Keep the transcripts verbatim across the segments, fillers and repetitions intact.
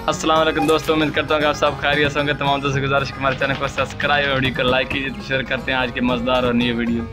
अस्सलाम वालेकुम दोस्तों, उम्मीद करता हूँ कि आप सब खैरियत होंगे। तमाम दोस्तों से गुजारिश हमारे चैनल को सब्सक्राइब और वीडियो को लाइक कीजिए। तो शेयर करते हैं आज के मज़ेदार और नई video.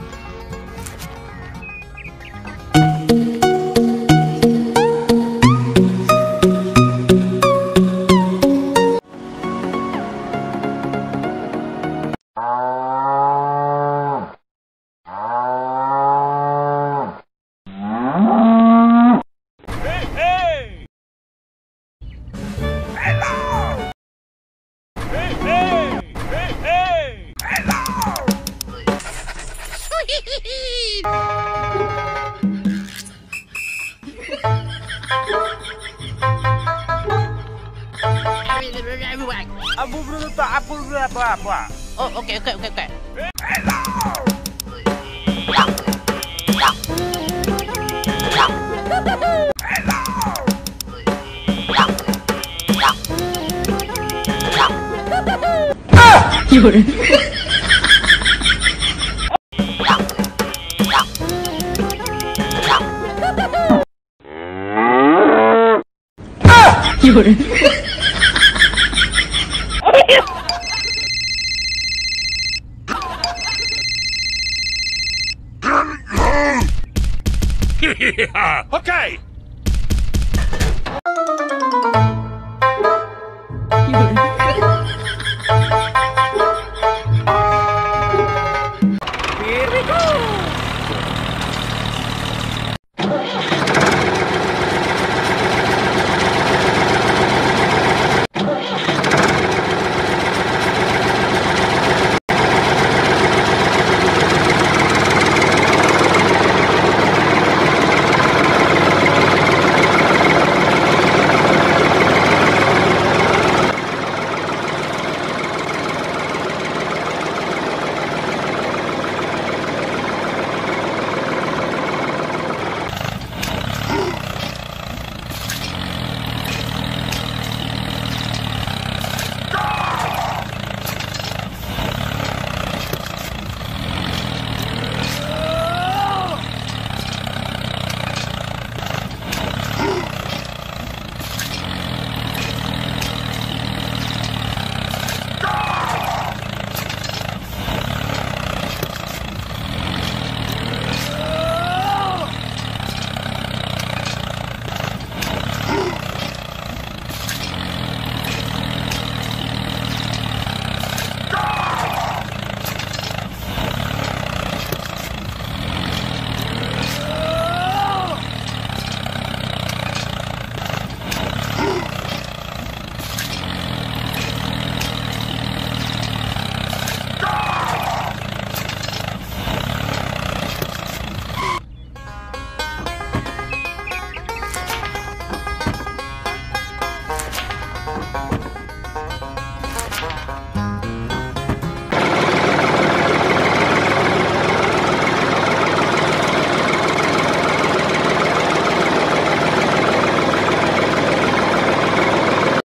Abu berusaha apa apa apa. Oh, okey okey okey okey. Yun. Yun. Okay.